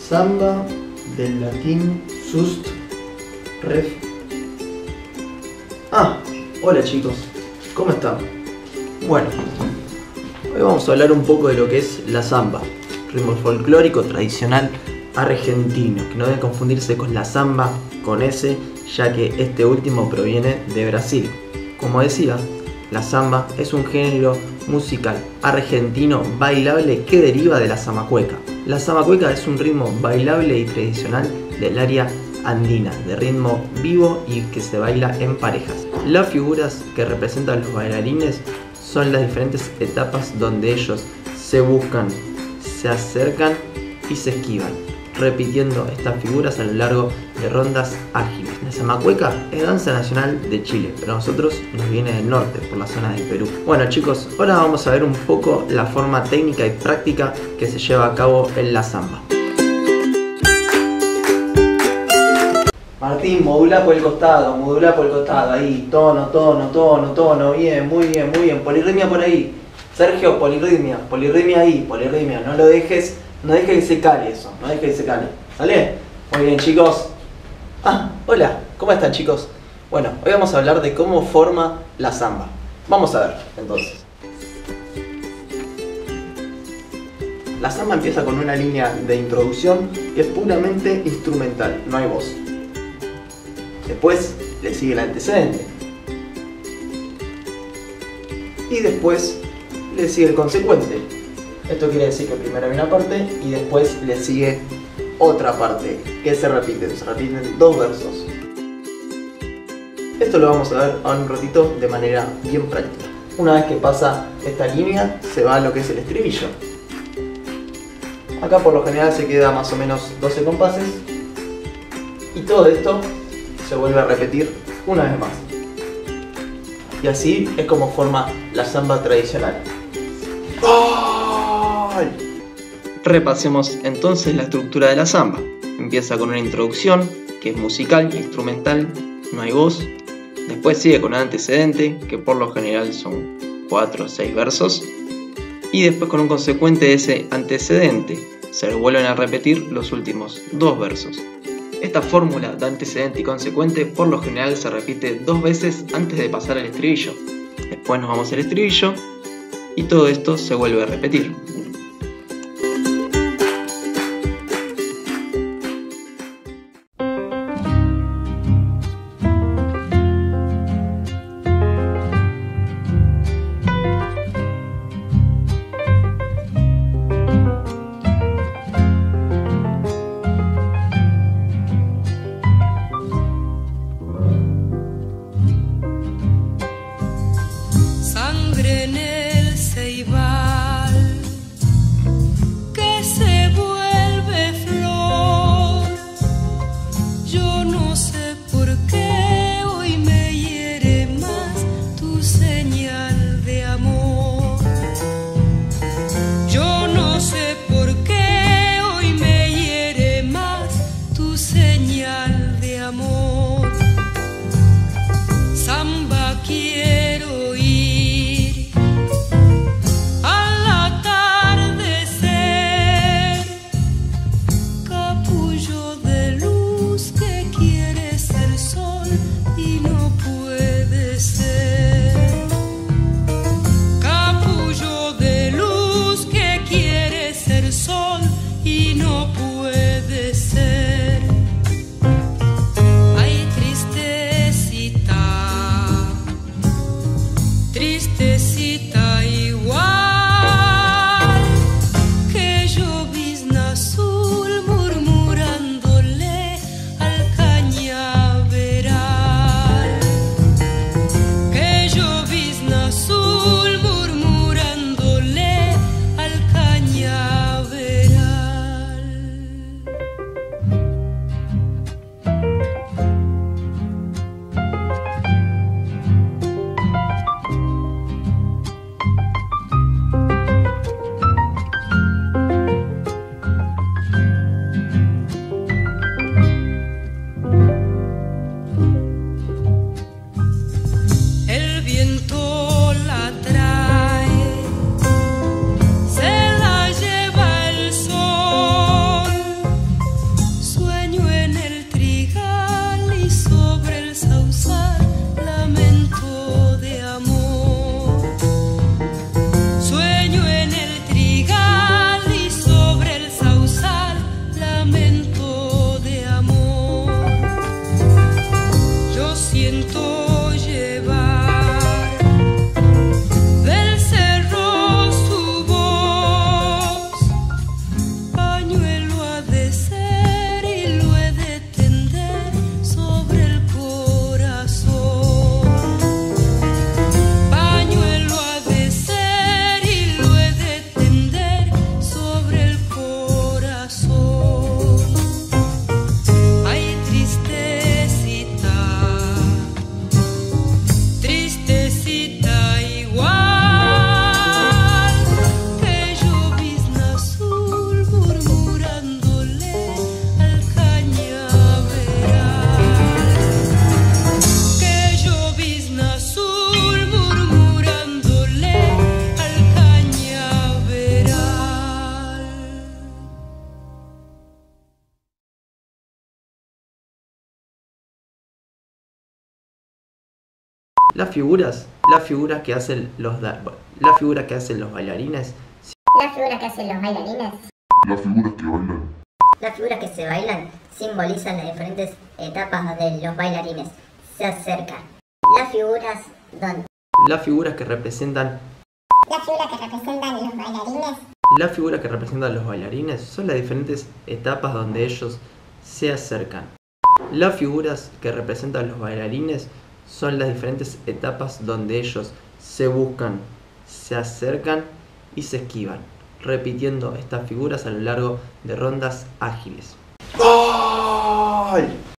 Samba, del latín sust, ref. Hola chicos, ¿cómo están? Bueno, hoy vamos a hablar un poco de lo que es la samba, ritmo folclórico tradicional argentino, que no debe confundirse con la samba con S, ya que este último proviene de Brasil. Como decía, la samba es un género musical argentino bailable que deriva de la zamacueca. La zamacueca es un ritmo bailable y tradicional del área andina, de ritmo vivo y que se baila en parejas. Las figuras que representan los bailarines son las diferentes etapas donde ellos se buscan, se acercan y se esquivan, repitiendo estas figuras a lo largo de rondas ágiles. La zamacueca es danza nacional de Chile, pero a nosotros nos viene del norte, por la zona del Perú. Bueno chicos, ahora vamos a ver un poco la forma técnica y práctica que se lleva a cabo en la samba. Martín, modula por el costado, ahí, tono, bien, muy bien, polirritmia por ahí. Sergio, polirritmia ahí, no lo dejes, no dejes que se cale eso, ¿sale? Muy bien chicos. Hola, ¿cómo están chicos? Bueno, hoy vamos a hablar de cómo forma la samba. Vamos a ver, entonces. La samba empieza con una línea de introducción que es puramente instrumental, no hay voz. Después le sigue el antecedente. Y después le sigue el consecuente. Esto quiere decir que primero hay una parte y después le sigue otra parte que se repiten dos versos. Esto lo vamos a ver ahora un ratito de manera bien práctica. Una vez que pasa esta línea se va a lo que es el estribillo. Acá por lo general se queda más o menos 12 compases y todo esto se vuelve a repetir una vez más. Y así es como forma la samba tradicional. Repasemos entonces la estructura de la samba. Empieza con una introducción, que es musical, instrumental, no hay voz. Después sigue con un antecedente, que por lo general son 4 o 6 versos. Y después con un consecuente de ese antecedente. Se vuelven a repetir los últimos 2 versos. Esta fórmula de antecedente y consecuente por lo general se repite 2 veces antes de pasar al estribillo. Después nos vamos al estribillo y todo esto se vuelve a repetir. En el ceibal que se vuelve flor, yo no sé por qué hoy me hiere más tu señal de amor. Yo no sé por qué hoy me hiere más tu señal de amor. Samba quiero ir al atardecer, capullo de luz que quiere ser sol y no puede ser. Capullo de luz que quiere ser sol y no puede ser. Ay, tristecita, tristecita igual que llovizna azul murmurándole al cañaveral. Que llovizna azul murmurándole al cañaveral. Las figuras que hacen los bailarines. Las figuras que hacen los bailarines. Las figuras que se bailan simbolizan las diferentes etapas donde los bailarines se acercan. Las figuras que representan los bailarines. Las figuras que representan los bailarines son las diferentes etapas donde ellos se acercan. Las figuras que representan los bailarines son las diferentes etapas donde ellos se buscan, se acercan y se esquivan, repitiendo estas figuras a lo largo de rondas ágiles. ¡Gol!